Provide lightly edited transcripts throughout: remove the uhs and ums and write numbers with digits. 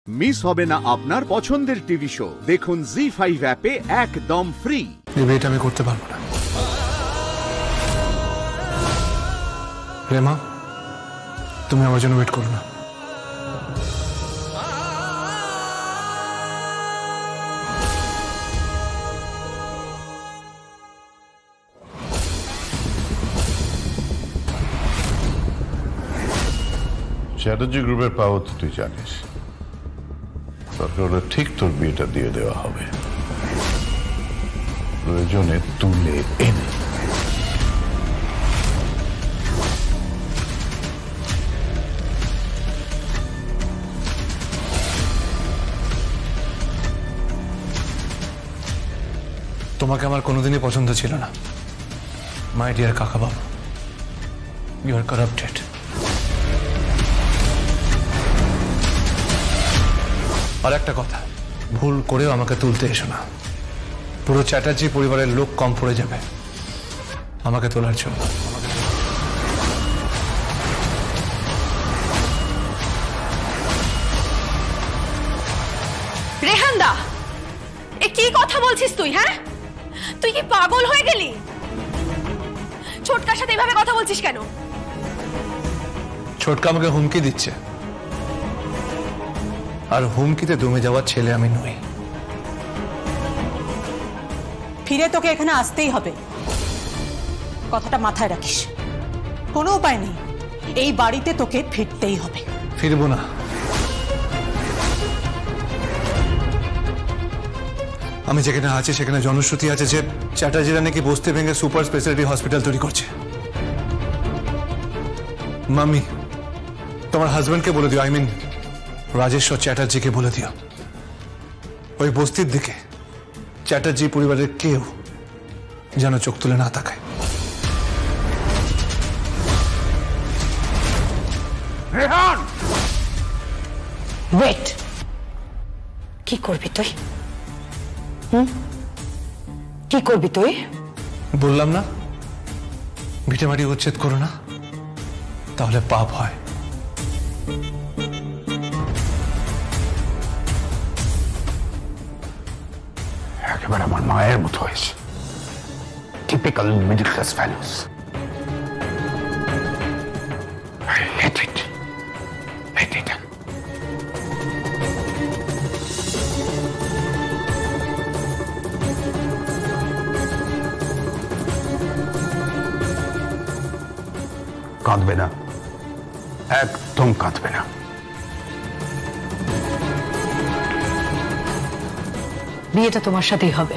Miss হবে না আপনার পছন্দের টিভি শো। দেখুন জি5 অ্যাপে একদম ফ্রি। এই বিয়েটা আমি করতে পারবো না। রেমা, তুমি আমার জন্য ওয়েট করো না। চ্যাটার্জি গ্রুপের পাওয়ার তো তুই জানিস, দরকার হলে ঠিক তোর বিয়েটা দিয়ে দেওয়া হবে, প্রয়োজনে তুলে এনে। তোমাকে আমার কোনোদিনই পছন্দ ছিল না মাই ডিয়ার কাকা বাবু। You R corrupted. আর একটা কথা, ভুল করেও আমাকে তুলতে এসো না। পুরো চ্যাটার্জি পরিবারের লোক কম পড়ে যাবে আমাকে তোলার জন্য। রেহানদা, এ কি কথা বলছিস তুই? হ্যাঁ, তুই কি পাগল হয়ে গেলি? ছোটকার সাথে এভাবে কথা বলছিস কেন? ছোটকা আমাকে হুমকি দিচ্ছে, আর হুমকিতে দমে যাওয়ার ছেলে আমি নই। ফিরে তোকে এখানে আসতেই হবে, কথাটা মাথায় রাখিস। কোনো উপায় নেই, এই বাড়িতে তোকে ফিরতেই হবে। ফিরবো না। আমি যেখানে আছি সেখানে জনশ্রুতি আছে যে চ্যাটার্জিরা নাকি বস্তি ভেঙে সুপার স্পেশালিটি হসপিটাল তৈরি করছে। মাম্মি, তোমার হাজবেন্ডকে বলে দিও, আই মিন রাজেশ্বর চ্যাটার্জিকে বলে দিও, ওই বস্তির দিকে চ্যাটার্জি পরিবারের কেউ যেন চোখ তুলে না তাকায়। রেহান, ওয়েট, কি করবি তুই? কি করবি তুই? বললাম না ভিটেমাটি উচ্ছেদ করো না, তাহলে পাপ হয়। একেবারে আমার মায়ের মতো হয়েছে। Typical middle class values. I hate it. Hate it. কাঁদবে না, একদম কাঁদবে না। বিয়েটা তোমার সাথেই হবে,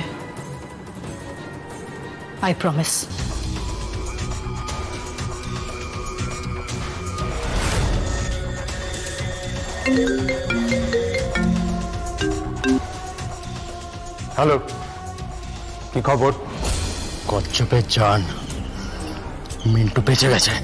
আই প্রমিস। হ্যালো, কি খবর? কচ্ছপের জান মিন্টু বেঁচে গেছে।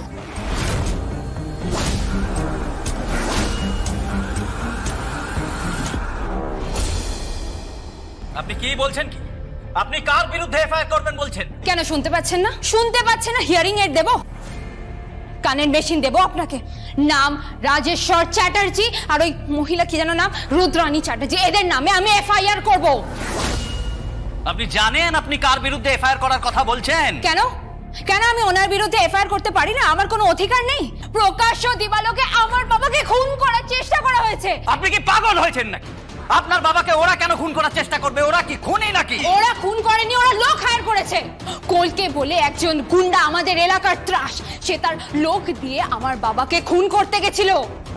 আপনি কি বলছেন? কি আপনি কার বিরুদ্ধে এফআইআর করবেন বলছেন? কেন শুনতে পাচ্ছেন না? শুনতে পাচ্ছেন না? হিয়ারিং এড দেব, কানের মেশিন দেব আপনাকে। নাম রাজেশ্বর চ্যাটার্জি আর ওই মহিলা কি যেন নাম, রুদ্রাণী চ্যাটার্জি, এদের নামে আমি এফআইআর করব। আপনি জানেন আপনি কার বিরুদ্ধে এফআইআর করার কথা বলছেন? কেন কেন আমি ওনার বিরুদ্ধে এফআইআর করতে পারি না? আমার কোনো অধিকার নেই? প্রকাশ্য দিবালোকে আমার বাবাকে খুন করার চেষ্টা করা হয়েছে। আপনি কি পাগল হয়েছেন নাকি? আপনার বাবাকে ওরা কেন খুন করার চেষ্টা করবে? ওরা কি খুনি নাকি? ওরা খুন করেনি, ওরা লোক হায়ার করেছে। কলকে বলে একজন গুন্ডা আমাদের এলাকার ত্রাস, সে তার লোক দিয়ে আমার বাবাকে খুন করতে গেছিল।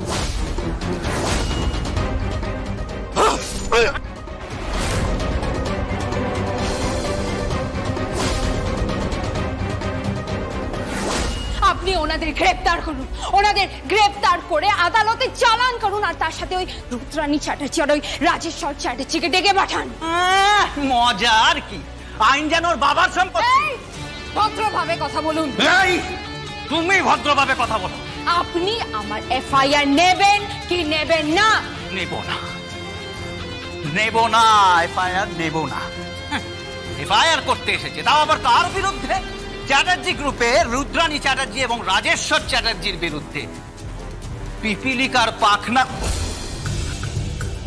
আপনি ওনাদের গ্রেপ্তার করুন, ওনাদের গ্রেপ্তার করে আদালতে চালান করুন, আর তার সাথে ওই রুদ্রাণী চ্যাটার্জি আর ওই রাজেশ্বর চ্যাটার্জিকে ডেকে পাঠান। মজা আর কি? আইন যেন ওর বাবার সম্পত্তি। ভদ্রভাবে কথা বলুন। তুমি ভদ্রভাবে কথা বলো। আপনি আমার এফআইআর নেবেন কি নেবেন না? নেব না, নেব না, এফআইআর নেব না। এফআইআর করতে এসেছে, তাও আবার কার বিরুদ্ধে? চ্যাটার্জি গ্রুপে রুদ্রাণী চ্যাটার্জি এবং রাজেশ্বর চ্যাটার্জির বিরুদ্ধে। পিপিলিকার পাখনা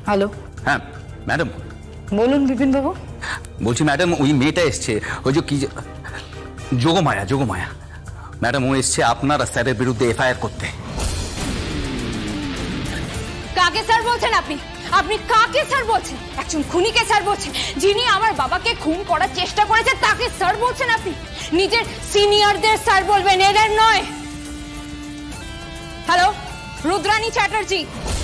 হ্যালো, হ্যাঁ ম্যাডাম বলুন বিপিন বাবু। বলছি ম্যাডাম, ওই মেয়েটা এসছে, ওই যে কি যোগমায়া ম্যাডাম, ও এসছে আপনার আর স্যারের বিরুদ্ধে এফআইআর করতে। কাকে স্যার বলছেন আপনি? আপনি কাকে স্যার বলছেন? একজন খুনিকে স্যার বলছেন? যিনি আমার বাবাকে খুন করার চেষ্টা করেছে তাকে স্যার বলছেন আপনি? নিজের সিনিয়রদের স্যার বলবেন, এদের নয়। হ্যালো, রুদ্রাণী চ্যাটার্জি।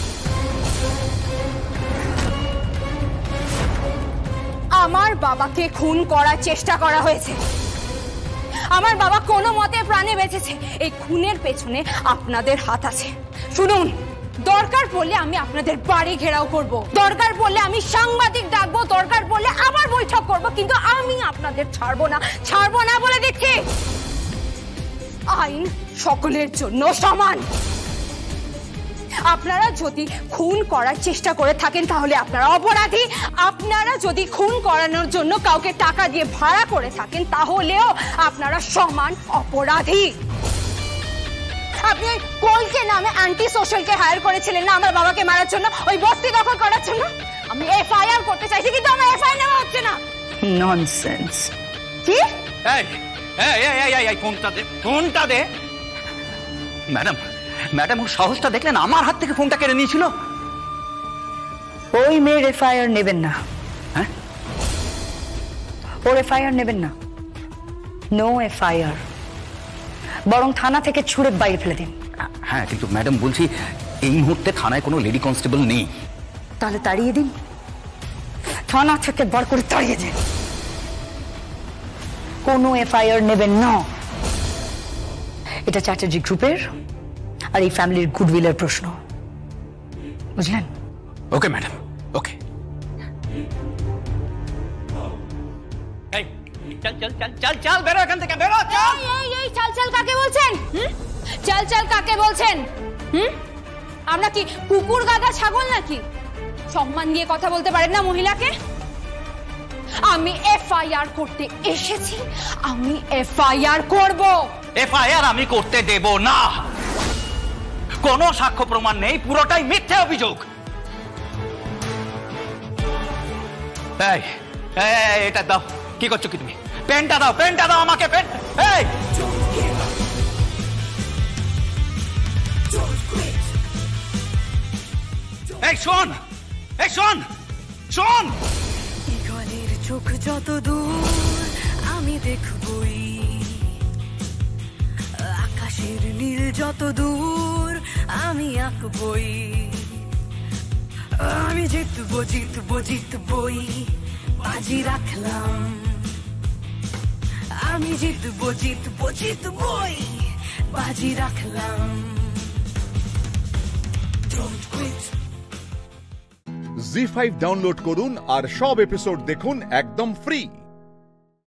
আমার বাবাকে খুন করার চেষ্টা করা হয়েছে। আমার বাবা কোনো মতে প্রাণে বেঁচেছে। এই খুনের পেছনে আপনাদের হাত আছে। শুনুন, দরকার পড়লে আমি আপনাদের বাড়ি ঘেরাও করব, দরকার পড়লে আমি সাংবাদিক ডাকবো, দরকার পড়লে আবার বৈঠক করব, কিন্তু আমি আপনাদের ছাড়বো না বলে দিচ্ছি। আইন সকলের জন্য সমান। আপনারা যদি খুন করার চেষ্টা করে থাকেন তাহলে আপনারা অপরাধী। আপনারা যদি খুন করানোর জন্য কাউকে টাকা দিয়ে ভাড়া করে থাকেন তাহলেও আপনারা সমান অপরাধী। আপনি ওই কোলকে নামে অ্যান্টি সোশ্যালকে হায়ার করেছিলেন না আমার বাবাকে মারার জন্য, ওই বস্তি দখল করার জন্য? আমি এফআইআর করতে চাইছি, কিন্তু আমার এফআইআর নেওয়া হচ্ছে না। ননসেন্স। কি? এই ফোনটা দে। ম্যাডাম ওর সাহসটা দেখলেন? আমার হাত থেকে ফোনটা কেড়ে নিয়েছিল। ওই মেয়ের এফআইআর নেবেন না। হ্যাঁ, ওর এফআইআর নেবেন না। নো এফআইআর, বরং থানা থেকে ছুড়ে বাইরে ফেলে দিন। হ্যাঁ কিন্তু ম্যাডাম বলছি, এই মুহূর্তে থানায় কোনো লেডি কনস্টেবল নেই। তাহলে তাড়িয়ে দিন, থানা থেকে বার করে তাড়িয়ে দিন। কোনো এফআইআর নেবেন না। এটা চ্যাটার্জি গ্রুপের আর এই ফ্যামিলির গুডউইলের প্রশ্ন, বুঝলেন? Okay madam, okay. চল বেরো এখান থেকে, বেরো। এই চাল কাকে বলছেন? চাল কাকে বলছেন? আমরা কি কুকুর, গাধা, ছাগল নাকি? সম্মান দিয়ে কথা বলতে পারেন না মহিলাকে? আমি এফআইআর করতে এসেছি, আমি এফআইআর করব। এফআইআর আমি করতে দেব না। কোনো সাক্ষ্য প্রমাণ নেই, পুরোটাই মিথ্যে অভিযোগ। এটা দাও। কি করছো কি তুমি? পেনটা দাও আমাকে, পেন। শোন। গলের চোখ যত দূর আমি দেখবই, আকাশের নীল যত দূর আমি আঁকবই। আমি জিতবই, বাজি রাখলাম। আমি জিতবই, বাজি রাখলাম। জি5 ডাউনলোড করুন আর সব এপিসোড দেখুন একদম ফ্রি।